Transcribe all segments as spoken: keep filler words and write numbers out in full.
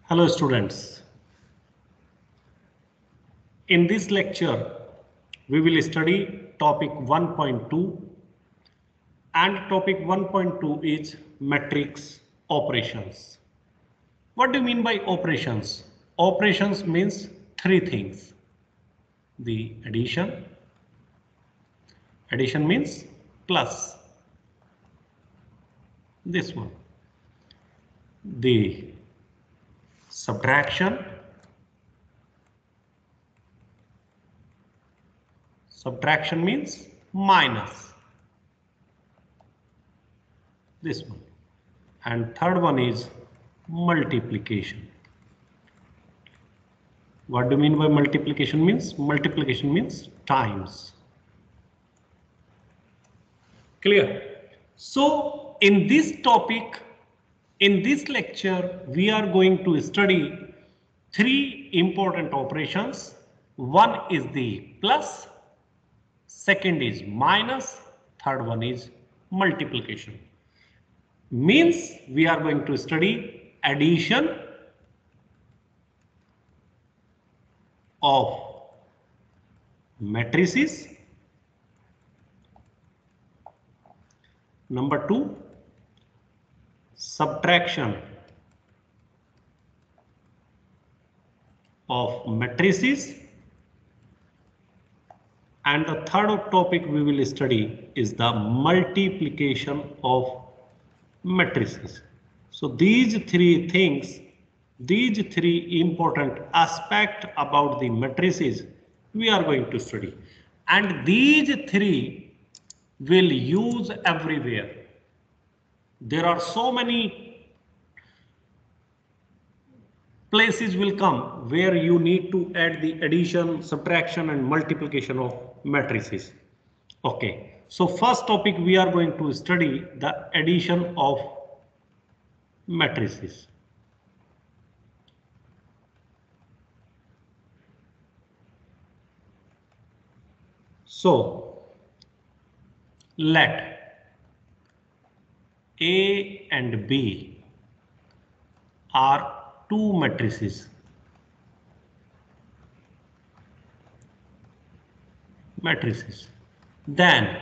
Hello students. In this lecture, we will study topic one point two and topic one point two is matrix operations. What do you mean by operations? Operations means three things. The addition. Addition means plus. This one. The subtraction. Subtraction means minus. This one. And third one is multiplication. What do you mean by multiplication means? Multiplication means times. Clear? So in this topic, in this lecture, we are going to study three important operations. One is the plus, second is minus, third one is multiplication. Means we are going to study addition of matrices. Number two, subtraction of matrices. And the third topic we will study is the multiplication of matrices. So these three things, these three important aspects about the matrices we are going to study. And these three will use everywhere. There are so many places will come where you need to add the addition, subtraction and multiplication of matrices. Okay. So first topic we are going to study the addition of matrices. So let A and B are two matrices. Matrices. Then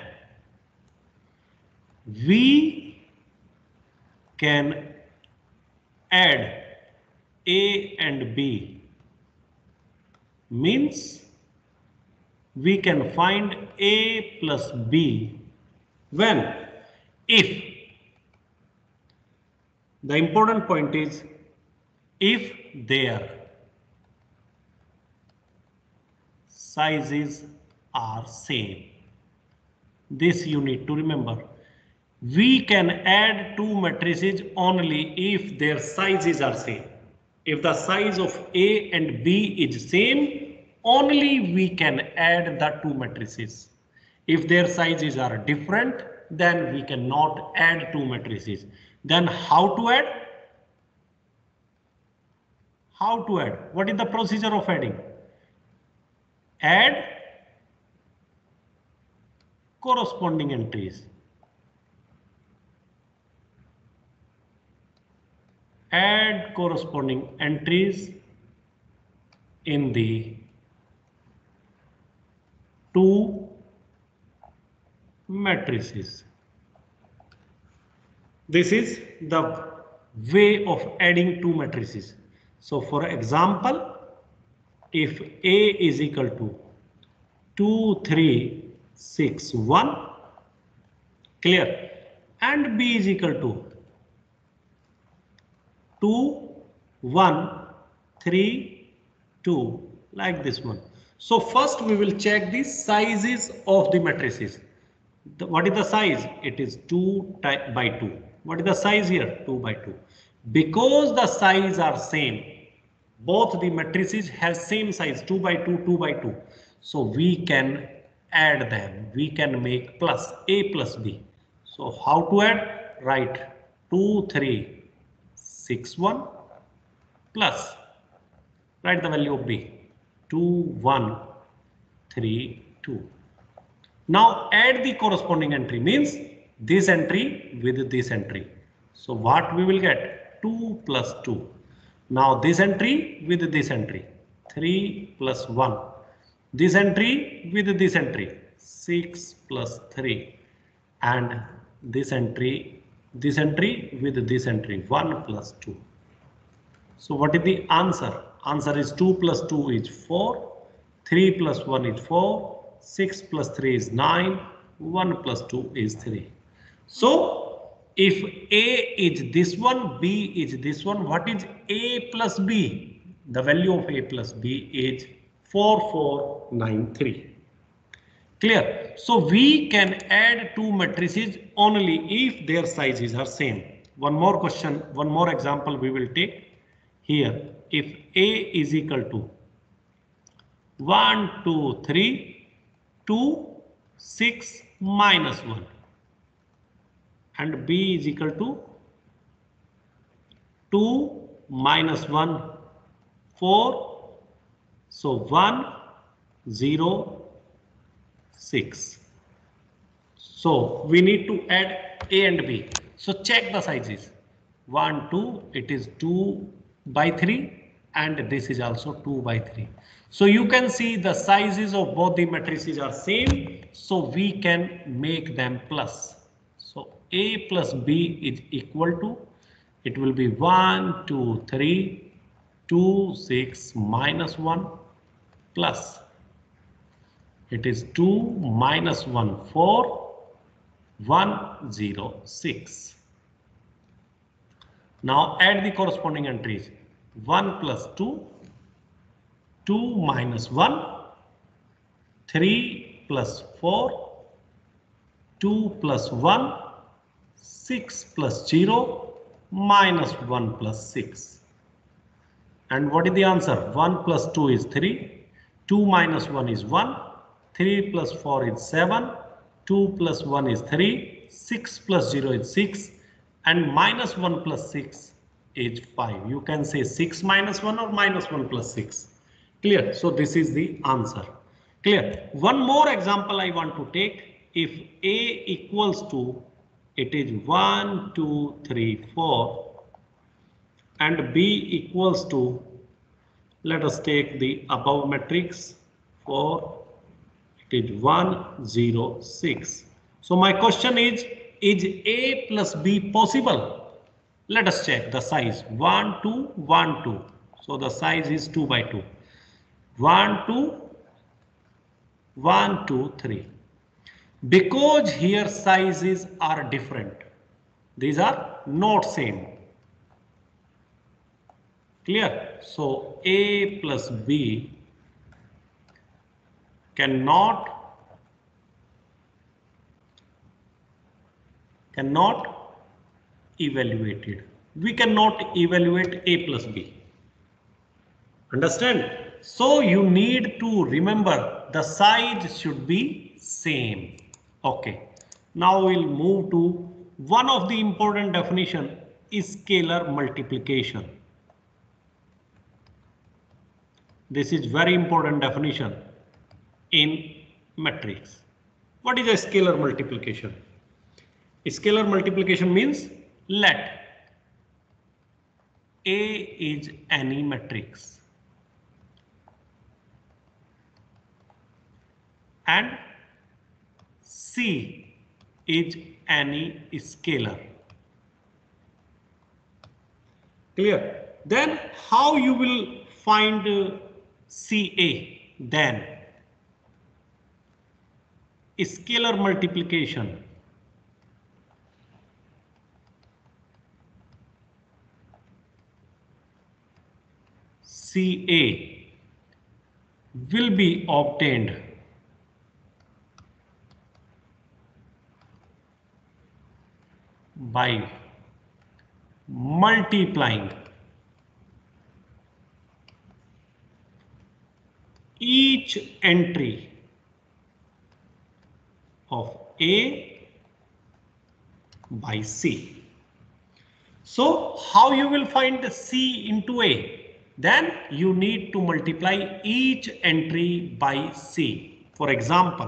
we can add A and B, means we can find A plus B when, if, the important point is if their sizes are same. This you need to remember. We can add two matrices only if their sizes are same. If the size of A and B is same, only we can add the two matrices. If their sizes are different, then we cannot add two matrices. Then how to add? How to add? What is the procedure of adding? Add corresponding entries. Add corresponding entries in the two matrices. This is the way of adding two matrices. So for example, if A is equal to two, three, six, one, clear, and B is equal to two, one, three, two, like this one. So first we will check the sizes of the matrices. The, what is the size? It is two by two. What is the size here? two by two. Because the size are same, both the matrices have same size, two by two, two by two. So we can add them. We can make plus A plus B. So how to add? Write two, three, six, one plus, write the value of B, two, one, three, two. Now add the corresponding entry, means this entry with this entry. So what we will get? two plus two. Now this entry with this entry, three plus one. This entry with this entry, six plus three. And this entry, this entry with this entry, one plus two. So what is the answer? Answer is two plus two is four, three plus one is four, six plus three is nine, one plus two is three. So if A is this one, B is this one, what is A plus B? The value of A plus B is four four nine three. Clear? So we can add two matrices only if their sizes are same. One more question, one more example we will take here. If A is equal to one, two, three, two, six, minus one, and B is equal to two, minus one, four, so one, zero, six. So we need to add A and B. So check the sizes. one, two, it is two by three, and this is also two by three. So you can see the sizes of both the matrices are same, so we can make them plus. So A plus B is equal to, it will be one, two, three, two, six, minus one, plus it is two, minus one, four, one, zero, six. Now add the corresponding entries. one plus two, two minus one, three plus four, two plus one, six plus zero, minus one plus six. And what is the answer? one plus two is three, two minus one is one, three plus four is seven, two plus one is three, six plus zero is six, and minus one plus six is five. You can say six minus one or minus one plus six. Clear? So this is the answer. Clear? One more example I want to take. If A equals to, it is one, two, three, four, and B equals to, let us take the above matrix, four, it is one, zero, six. So my question is, is A plus B possible? Let us check the size. one, two, one, two. So the size is two by two. one, two, one, two, three. Because here sizes are different. These are not same. Clear? So A plus B cannot cannot evaluated. We cannot evaluate A plus B. Understand? So you need to remember the size should be same. Okay. Now we'll move to one of the important definition is scalar multiplication. This is very important definition in matrix. What is a scalar multiplication? Scalar multiplication means let A is any matrix and C is any scalar. Clear? Then how you will find uh, C A? Then scalar multiplication. C A will be obtained by multiplying each entry of A by C. So how you will find C into A? Then you need to multiply each entry by C. For example,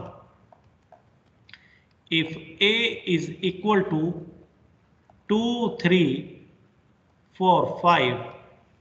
if A is equal to two, three, four, five,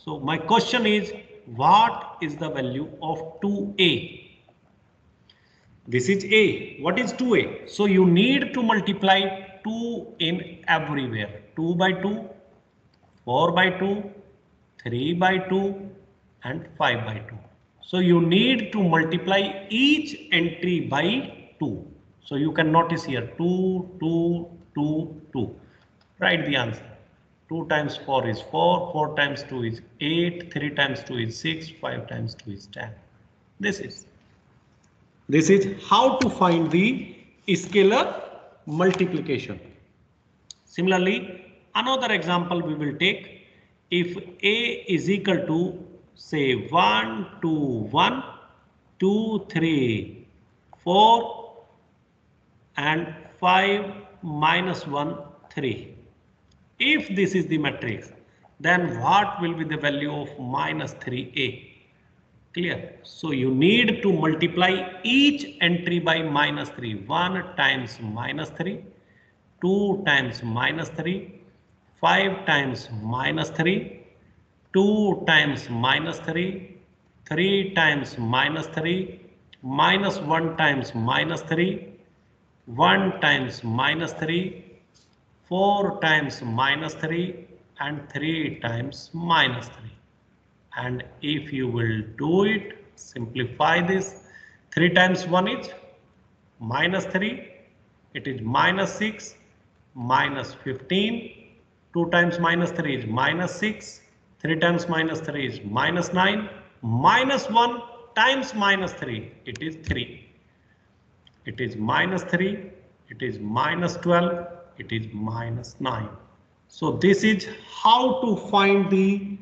So my question is, what is the value of two A? This is A. What is two A? So you need to multiply two in everywhere. two by two, four by two, three by two, and five by two. So you need to multiply each entry by two. So you can notice here two, two, two, two. Write the answer. two times four is four, four times two is eight, three times two is six, five times two is ten. This is. This is how to find the scalar multiplication. Similarly, another example we will take. If A is equal to say one, two, one, two, three, four and five minus one, three. If this is the matrix, then what will be the value of minus three A? Clear? So you need to multiply each entry by minus three. one times minus three, two times minus three, five times minus three, two times minus three, three times minus three, minus one times minus three, one times minus three, four times minus three, and three times minus three. And if you will do it, simplify this. three times one is minus three, it is minus six, minus fifteen, two times minus three is minus six, three times minus three is minus nine, minus one times minus three, it is three. It is minus three, it is minus twelve, it is minus nine. So this is how to find the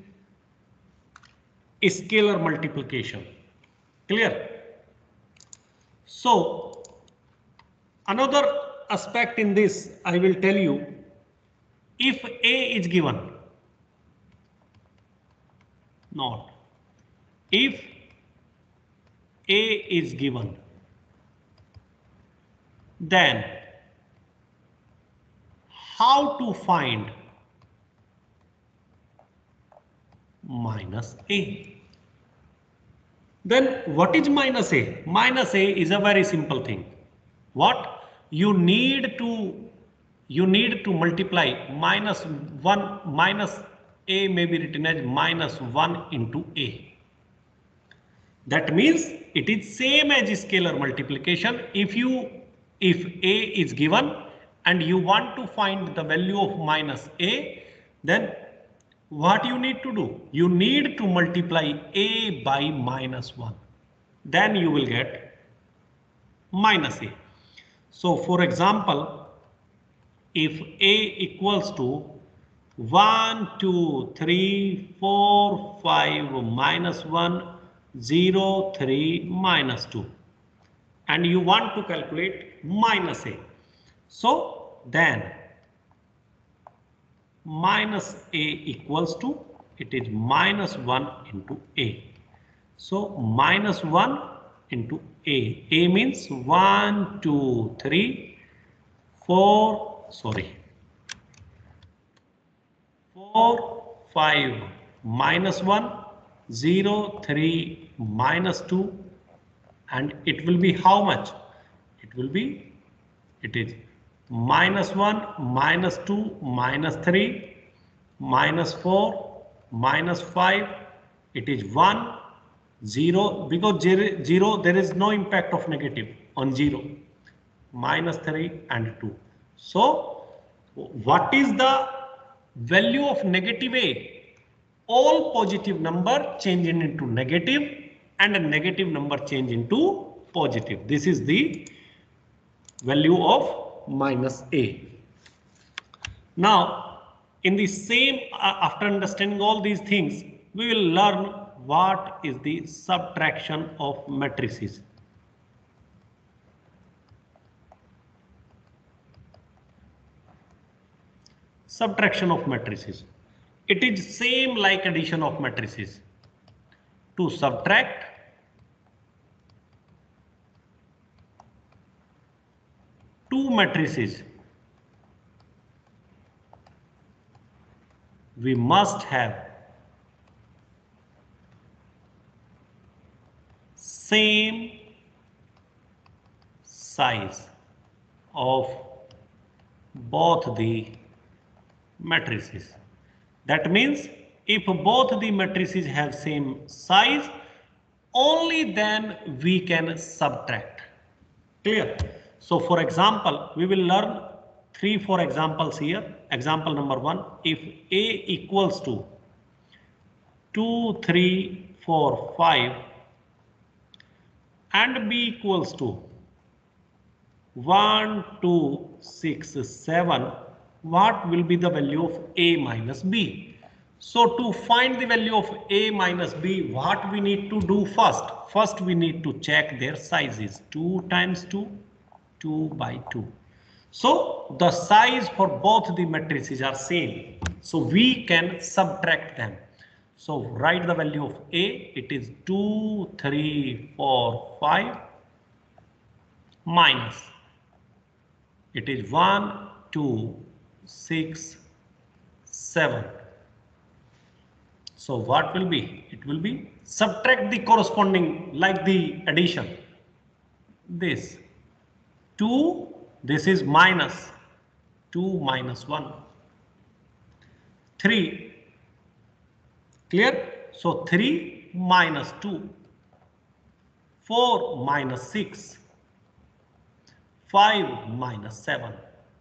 scalar multiplication. Clear? So another aspect in this, I will tell you, if A is given, not, if A is given, then how to find minus A? Then what is minus A? Minus A is a very simple thing. What? You need to you need to multiply minus one, minus A may be written as minus one into A. That means it is same as scalar multiplication. If you if A is given and you want to find the value of minus A, then what you need to do? You need to multiply A by minus one. Then you will get minus A. So for example, if A equals to one, two, three, four, five, minus one, zero, three, minus two. And you want to calculate minus A. So then minus A equals to, it is minus one into A. So minus one into A. A means one, two, three, four, sorry, four, five, minus one, zero, three, minus two, and it will be how much? It will be, it is minus one, minus two, minus three, minus four, minus five, it is one, zero, because zero, there is no impact of negative on zero, minus three and two. So what is the value of negative A? All positive number change into negative and a negative number change into positive. This is the value of minus A. Now, in the same, uh, after understanding all these things, we will learn what is the subtraction of matrices. Subtraction of matrices. It is same like addition of matrices. To subtract two matrices, we must have same size of both the matrices. That means if both the matrices have same size, only then we can subtract. Clear? So for example, we will learn three, four examples here. Example number one, if A equals to two, three, four, five and B equals to one, two, six, seven, what will be the value of A minus B? So to find the value of A minus B, what we need to do first? First we need to check their sizes. two times two, two by two. So the size for both the matrices are same. So we can subtract them. So write the value of A. It is two, three, four, five minus. It is one, two, six, seven. So what will be? It will be subtract the corresponding like the addition. This two, this is minus two minus one. three. Clear? So three minus two. four minus six. five minus seven.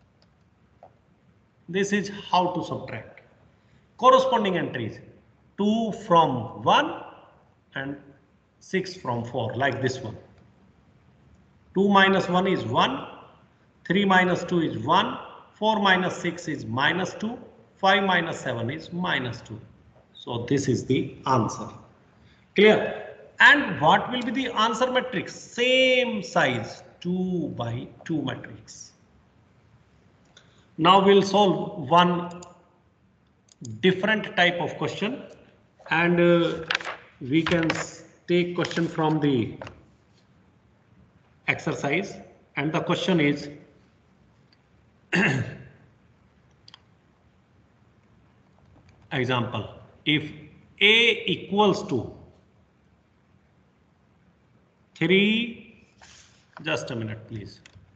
This is how to subtract. Corresponding entries. two from one and six from four, like this one. two minus one is one. three minus two is one. four minus six is minus two. five minus seven is minus two. So this is the answer. Clear? And what will be the answer matrix? Same size, two by two matrix. Now we'll solve one different type of question, and uh, we can take question from the exercise, and the question is example, if A equals to three, just a minute please,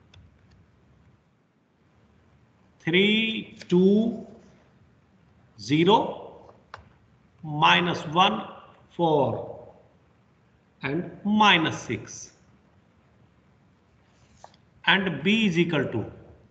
three, two, zero, minus one, four, and minus six, and B is equal to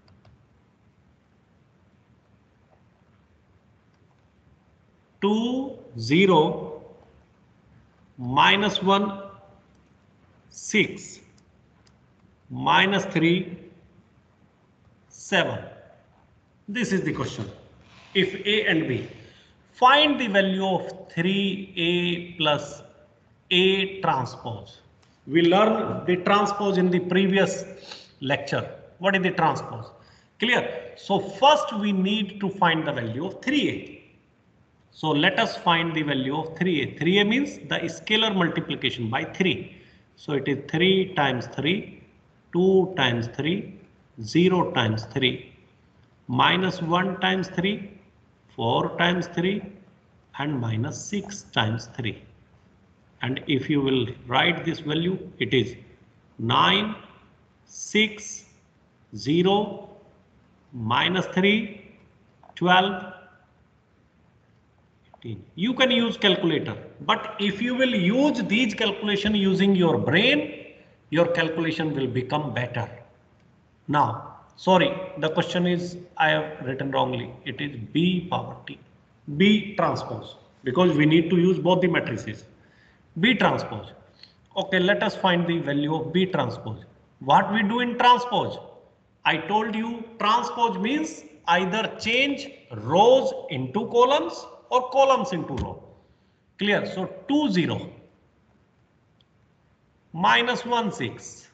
two, zero, minus one, six, minus three, seven. This is the question. If A and B, find the value of three A plus A transpose. We learned the transpose in the previous lecture. What is the transpose? Clear? So first we need to find the value of three A. So let us find the value of three A. three A means the scalar multiplication by three. So it is three times three, two times three, zero times three, minus one times three, four times three, and minus six times three. And if you will write this value, it is nine, six, zero, minus three, twelve, eighteen. You can use calculator, but if you will use these calculation using your brain, your calculation will become better. Now, sorry, the question is I have written wrongly. It is B power T, B transpose, because we need to use both the matrices. B transpose. Okay, let us find the value of B transpose. What we do in transpose? I told you transpose means either change rows into columns or columns into row. Clear? So two, zero, minus one, six,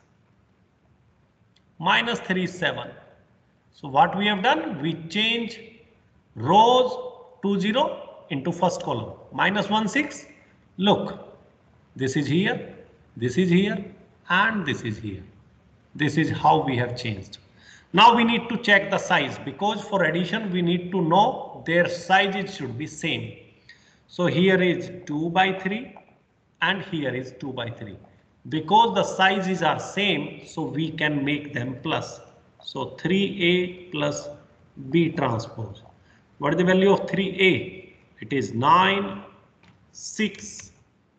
minus three, seven. So what we have done? We change rows two, zero into first column. Minus one, six. Look, this is here, this is here, and this is here. This is how we have changed. Now we need to check the size, because for addition we need to know their sizes should be same. So here is two by three and here is two by three. Because the sizes are same, so we can make them plus. So three A plus B transpose. What is the value of three A? It is nine, six,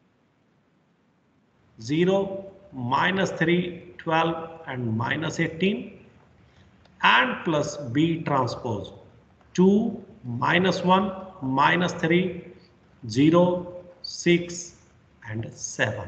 zero, minus three, twelve, and minus eighteen, and plus B transpose. two, minus one, minus three, zero, six, and seven.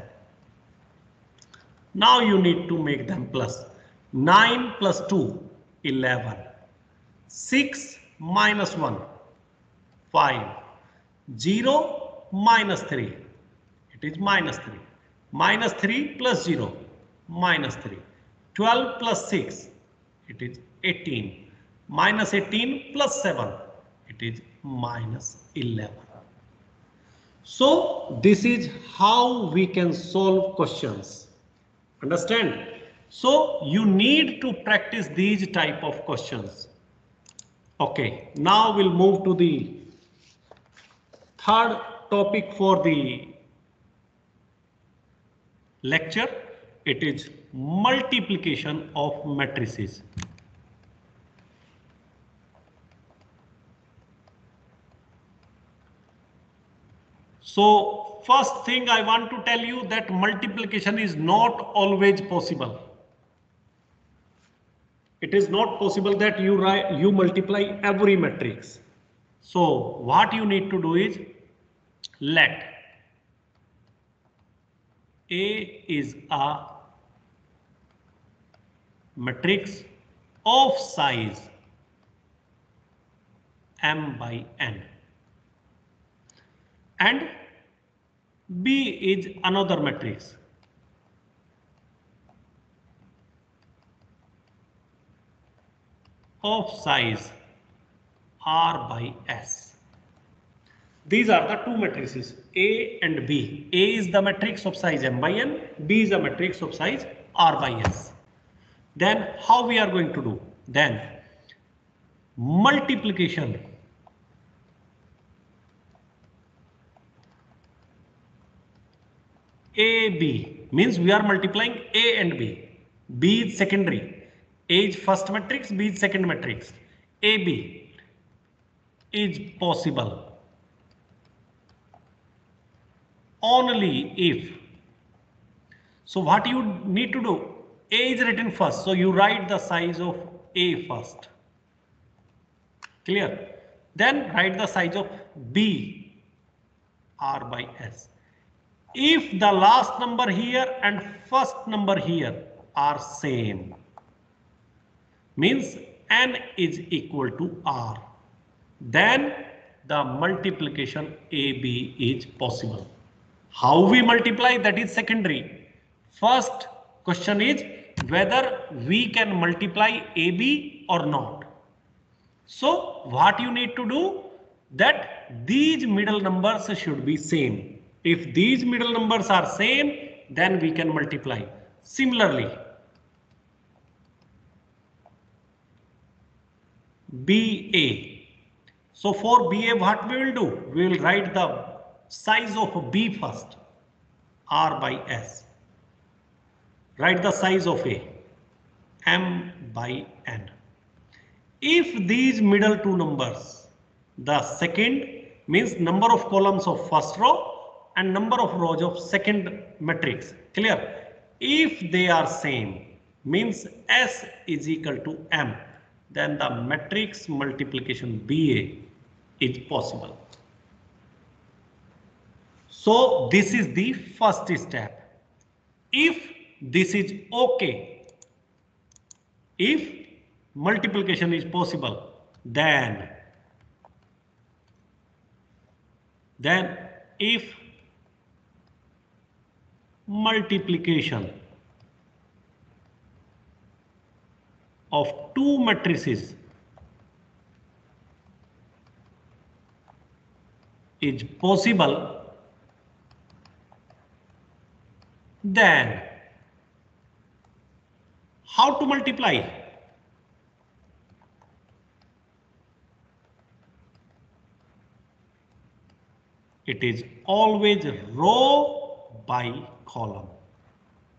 Now you need to make them plus. nine plus two, eleven. six minus one, five. zero minus three, it is minus three. Minus three plus zero, minus three. twelve plus six, it is eighteen. Minus eighteen plus seven, it is minus eleven. So this is how we can solve questions. Understand? So you need to practice these type of questions. Okay, now we'll move to the third topic for the lecture. It is multiplication of matrices. So first thing I want to tell you that multiplication is not always possible. It is not possible that you write, you multiply every matrix. So what you need to do is let A is a matrix of size m by n, and B is another matrix of size R by S. These are the two matrices A and B. A is the matrix of size m by n, B is a matrix of size R by S. Then how we are going to do? Then multiplication A B means we are multiplying A and B. B is secondary. A is first matrix, B is second matrix. A B is possible only if. So what you need to do? A is written first, so you write the size of A first. Clear? Then write the size of B, R by S. If the last number here and first number here are same, means n is equal to R, then the multiplication A B is possible. How we multiply, that is secondary. First question is whether we can multiply A B or not. So what you need to do, that these middle numbers should be same. If these middle numbers are same, then we can multiply. Similarly, B A. So for B A, what we will do? We will write the size of B first, R by S. Write the size of A, M by N. If these middle two numbers, the second means number of columns of first row and number of rows of second matrix, clear? If they are same, means S is equal to M, then the matrix multiplication B A is possible. So this is the first step. If this is okay, if multiplication is possible, then then if multiplication of two matrices is possible, then how to multiply? It is always row by column.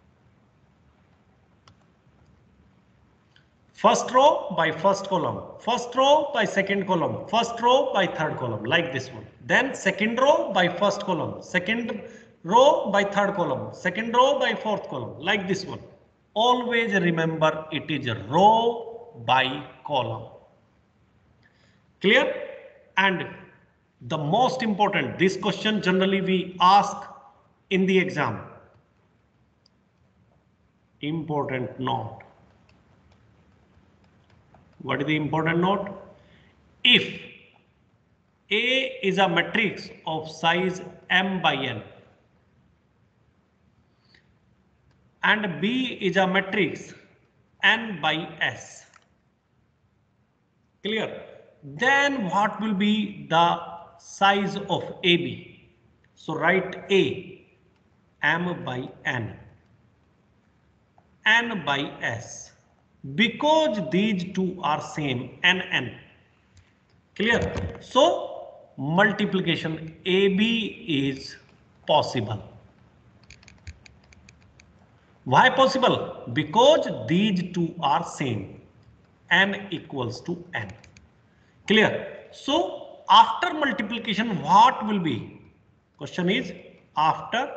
First row by first column, first row by second column, first row by third column, like this one. Then second row by first column, second row by third column, second row by fourth column, like this one. Always remember it is a row by column. Clear? And the most important, this question generally we ask in the exam. Important note. What is the important note? If A is a matrix of size m by n and B is a matrix n by s, clear? Then what will be the size of A B? So write A, m by n, n by s. Because these two are same, n, n. Clear? So multiplication A B is possible. Why possible? Because these two are same, n equals to n. Clear? So after multiplication, what will be? Question is after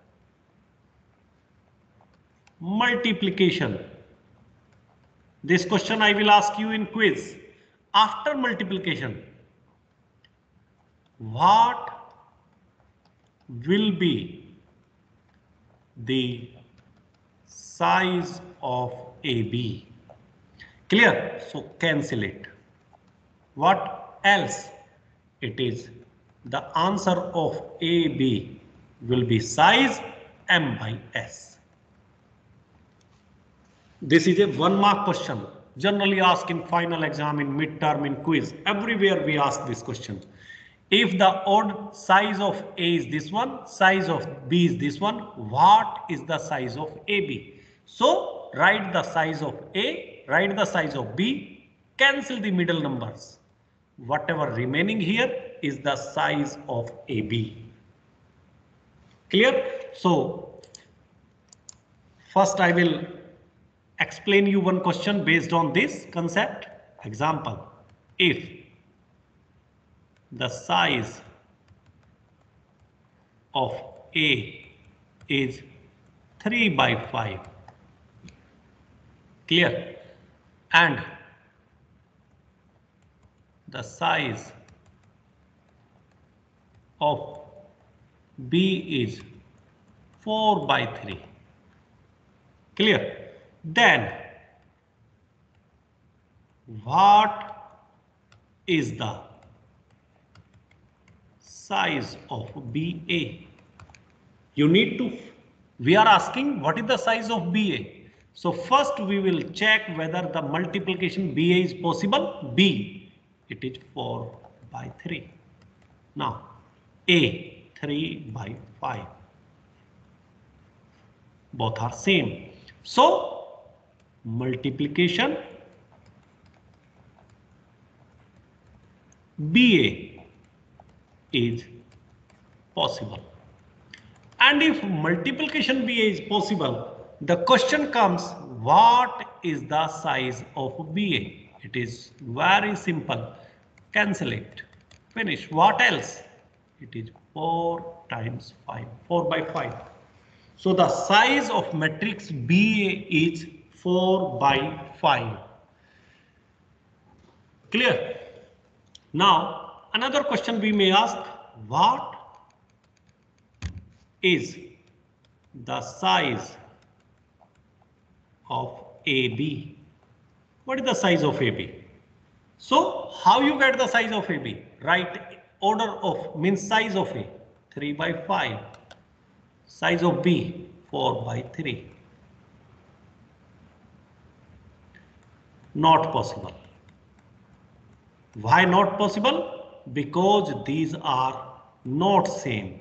multiplication. This question I will ask you in quiz. After multiplication, what will be the size of A B? Clear? So cancel it. What else? It is the answer of A B will be size m by s. This is a one mark question, generally asked in final exam, in midterm, in quiz. Everywhere we ask this question. If the odd size of A is this one, size of B is this one, what is the size of A B? So write the size of A, write the size of B, cancel the middle numbers. Whatever remaining here is the size of A B. Clear? So first I will explain you one question based on this concept. Example, if the size of A is three by five, clear, and the size of B is four by three, clear, then what is the size of B A? You need to, we are asking what is the size of B A. So first we will check whether the multiplication B A is possible. B, it is four by three. Now A, three by five. Both are same. So multiplication B A is possible. And if multiplication B A is possible, the question comes, what is the size of B A? It is very simple. Cancel it. Finish. What else? It is four times five. four by five. So the size of matrix B A is four by five. Clear? Now another question we may ask, what is the size of A B? What is the size of A B? So how you get the size of A B? Write order of, means size of A, three by five. Size of B, four by three. Not possible. Why not possible? Because these are not same.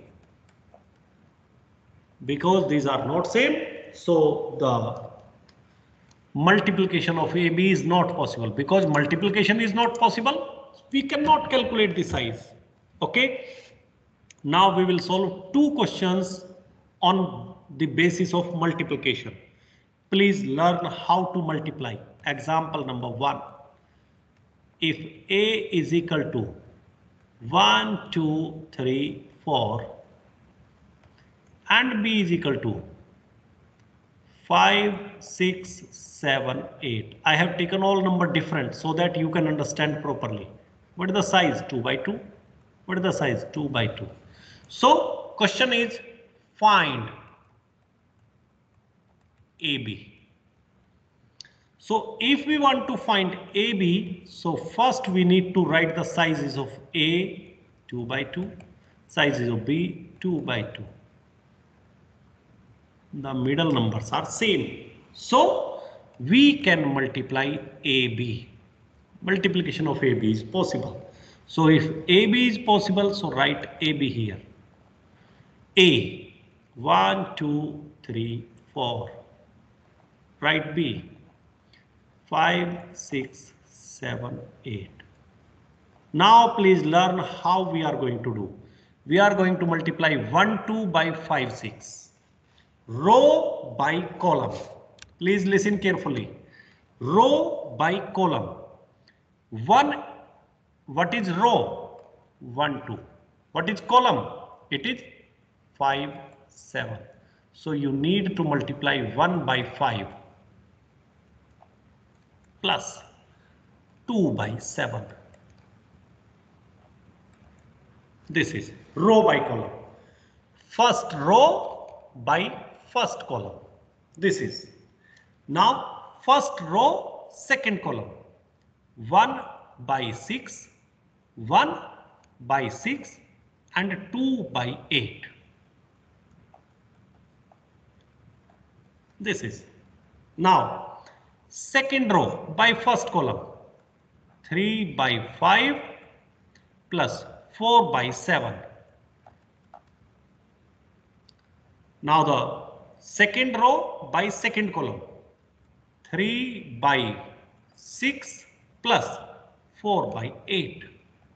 Because these are not same, so the multiplication of A B is not possible. Because multiplication is not possible, we cannot calculate the size. Okay. Now we will solve two questions on the basis of multiplication. Please learn how to multiply. Example number one. If A is equal to one, two, three, four and B is equal to five, six, seven, eight. I have taken all number different so that you can understand properly. What is the size? two by two. What is the size? two by two. So question is find A B. So if we want to find A B, so first we need to write the sizes of A, two by two, sizes of B, two by two. The middle numbers are same. So we can multiply A B. Multiplication of A B is possible. So if A B is possible, so write A B here. A, one, two, three, four. Write B, five, six, seven, eight. Now please learn how we are going to do. We are going to multiply one, two by five, six. Row by column. Please listen carefully. Row by column. one, what is row? one, two. What is column? It is five, seven. So you need to multiply one by five plus two by seven. This is row by column. First row by first column. This is. Now first row, second column. one by six, one by six and two by eight. This is. Now second row by first column. three by five plus four by seven. Now the second row by second column. three by six plus four by eight.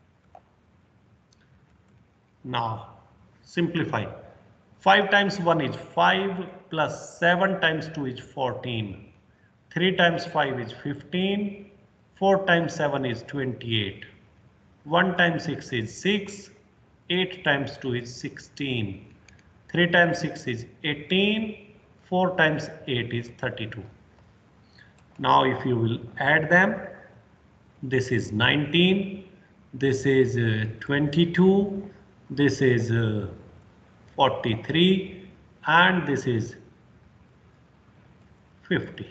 Now simplify. five times one is five plus seven times two is fourteen. three times five is fifteen. four times seven is twenty-eight. one times six is six. eight times two is sixteen. three times six is eighteen. four times eight is thirty-two. Now if you will add them, this is nineteen, this is uh, twenty-two, this is uh, forty-three and this is fifty.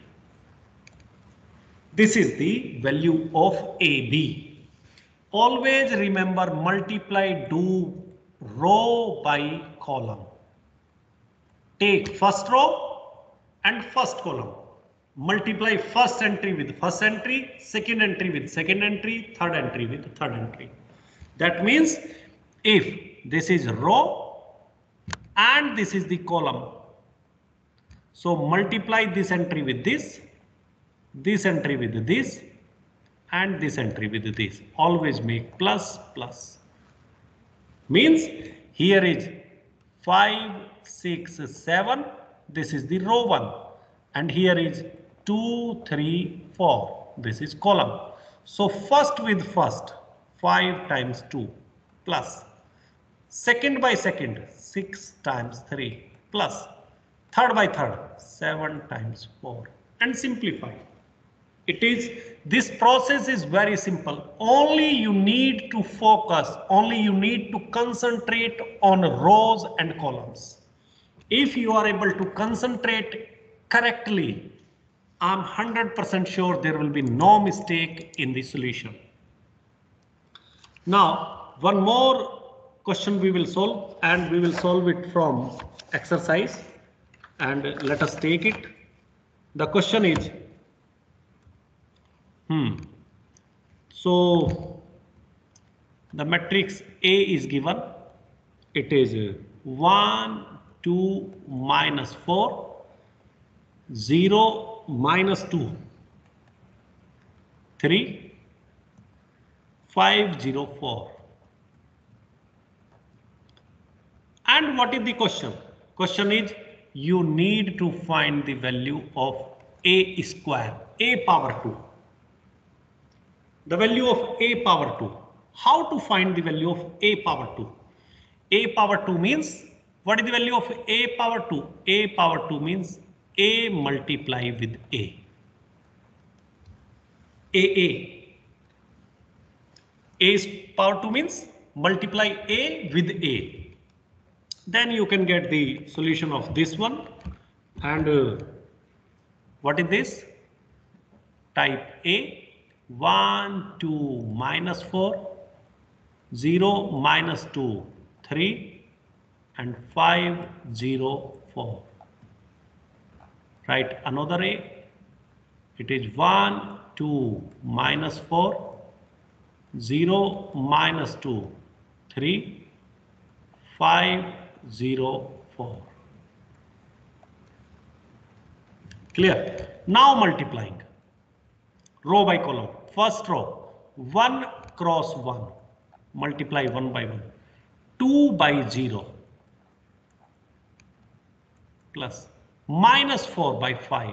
This is the value of A B. Always remember, multiply, do row by column. Take first row and first column. Multiply first entry with first entry, second entry with second entry, third entry with third entry. That means if this is row and this is the column, so multiply this entry with this, this entry with this and this entry with this. Always make plus plus. Means here is five, six, seven. This is the row one. And here is two, three, four. This is column. So first with first, five times two plus. Second by second, six times three plus. Third by third, seven times four. And simplify. It is, this process is very simple. Only you need to focus, only you need to concentrate on rows and columns. If you are able to concentrate correctly, I'm one hundred percent sure there will be no mistake in the solution. Now, one more question we will solve, and we will solve it from exercise, and let us take it. The question is, Hmm. So the matrix A is given. It is one, two, minus four, zero, minus two, three, five, zero, four. And what is the question? Question is, you need to find the value of a square, a power two. The value of a power two. How to find the value of a power two? A power two means, what is the value of a power two? A power two means a multiply with a. A, A. A's power two means multiply a with a. Then you can get the solution of this one. And uh, what is this? Type A, one, two, minus four, zero, minus two, three, and five, zero, four. Write another A. It is one, two, minus four, zero, minus two, three, five, zero, four. Clear? Now multiplying. Row by column. First row, one cross one. Multiply one by one. two by zero. Plus minus four by five.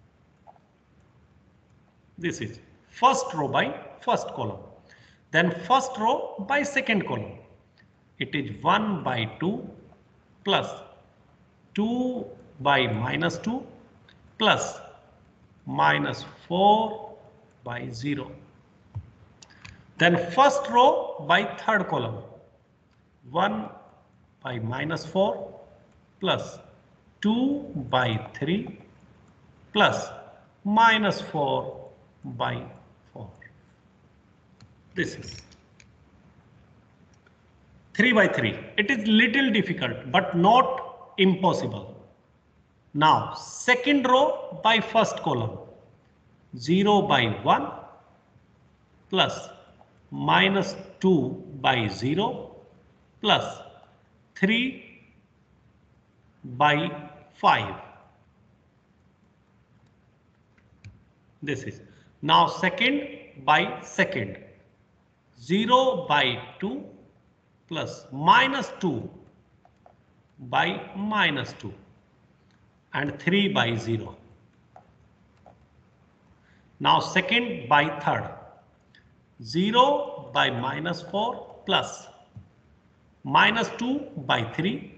This is first row by first column. Then first row by second column. It is one by two plus two by minus two plus minus four by zero. Then first row by third column. one by minus four plus two by three plus minus four by four. This is three by three. It is little difficult but not impossible. Now second row by first column. zero by one plus minus two by zero plus three by five. This is now second by second. zero by two plus minus two by minus two and three by zero. Now second by third. zero by minus four plus minus two by three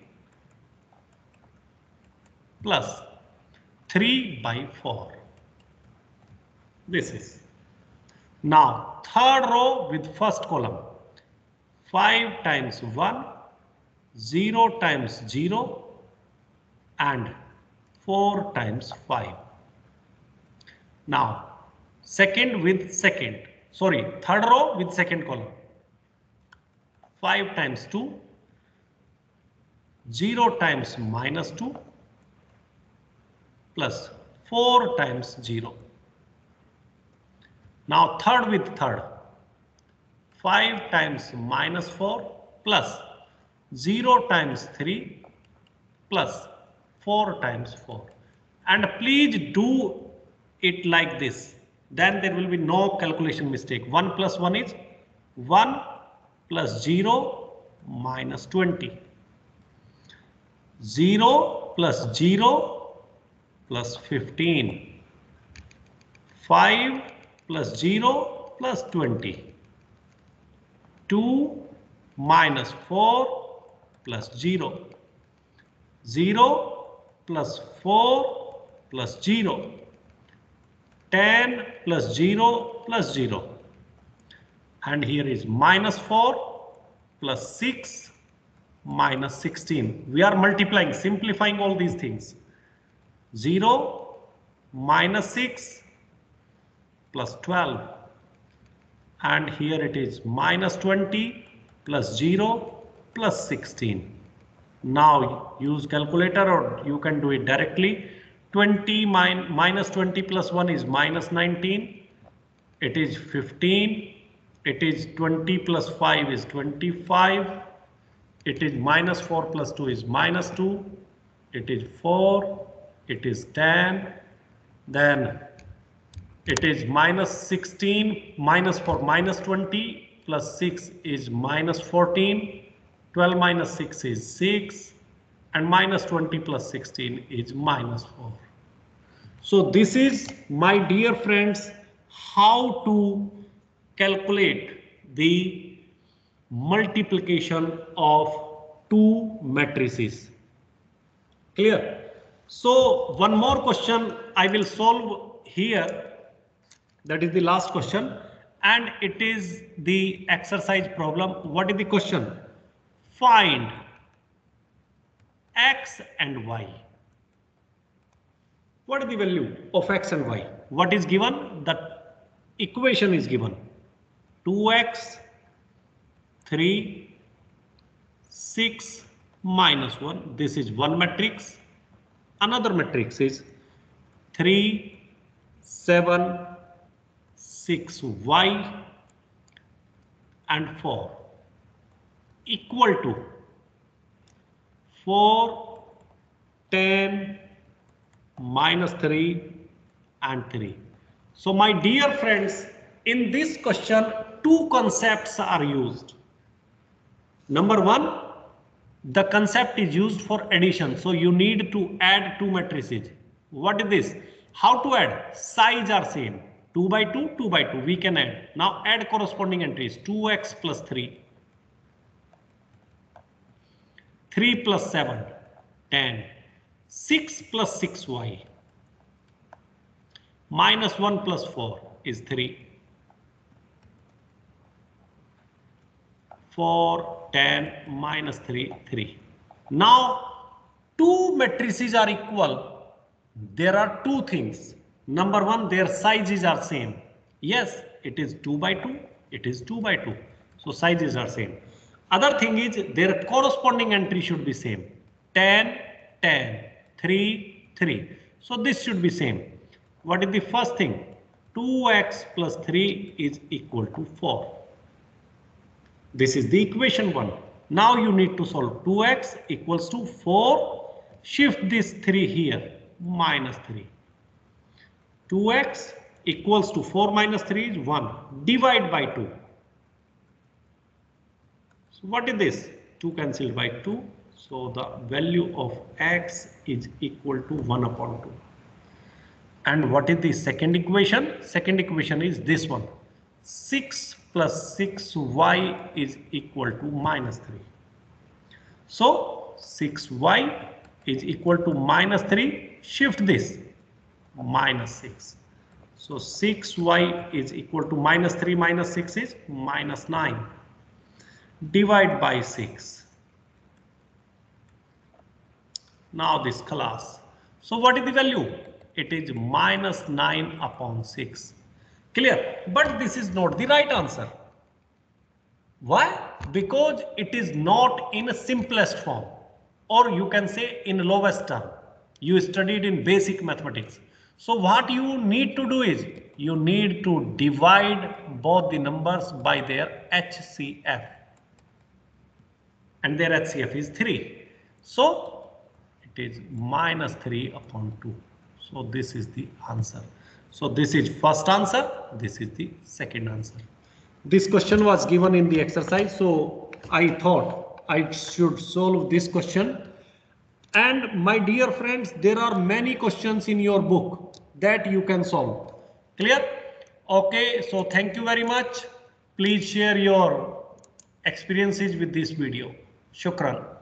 plus three by four. This is now third row with first column. five times one, zero times zero and four times five. Now second with second, sorry, third row with second column. five times two, zero times minus two plus four times zero. Now third with third. five times minus four plus zero times three plus four times four. And please do it like this. Then there will be no calculation mistake. one plus one is one plus zero minus twenty. zero plus zero plus fifteen. five plus zero plus twenty. two minus four plus zero. zero plus four plus zero. ten plus zero plus zero. And here is minus four plus six minus sixteen. We are multiplying, simplifying all these things. zero minus six plus twelve. And here it is minus twenty plus zero plus sixteen. Now use calculator or you can do it directly. twenty min minus twenty plus one is minus nineteen. It is fifteen. It is twenty plus five is twenty-five. It is minus four plus two is minus two. It is four. It is ten. Then it is minus sixteen. Minus four minus twenty plus six is minus fourteen. twelve minus six is six. And minus twenty plus sixteen is minus four. So this is, my dear friends, how to calculate the multiplication of two matrices. Clear? So one more question I will solve here. That is the last question, and it is the exercise problem. What is the question? Find x and y. What is the value of x and y? What is given? The equation is given. two x, three, six, minus one. This is one matrix. Another matrix is three, seven, six y and four, equal to four, ten, minus three and three. So my dear friends, in this question, two concepts are used. Number one, the concept is used for addition. So you need to add two matrices. What is this? How to add? Size are same. two by two, two by two. We can add. Now add corresponding entries. two x plus three. three plus seven, ten. six plus six y. Minus one plus four is three. four, ten, minus three, three. Now, two matrices are equal. There are two things. Number one, their sizes are same. Yes, it is two by two. It is two by two. So sizes are same. Other thing is their corresponding entry should be same. ten, ten, three, three. So this should be same. What is the first thing? two x plus three is equal to four. This is the equation one. Now you need to solve. two x equals to four. Shift this three here. Minus three. two x equals to four minus three is one. Divide by two. So what is this? two cancelled by two. So the value of x is equal to one upon two. And what is the second equation? Second equation is this one. six plus six y is equal to minus three. So six y is equal to minus three. Shift this. Minus six. So six y is equal to minus three minus six is minus nine. Divide by six. Now this class. So what is the value? It is minus nine upon six. Clear? But this is not the right answer. Why? Because it is not in a simplest form, or you can say in lowest term. You studied in basic mathematics. So what you need to do is you need to divide both the numbers by their H C F. And their H C F is three. So it is minus three upon two. So this is the answer. So this is first answer. This is the second answer. This question was given in the exercise. So I thought I should solve this question. And my dear friends, there are many questions in your book that you can solve. Clear? Okay. So thank you very much. Please share your experiences with this video. Shukran.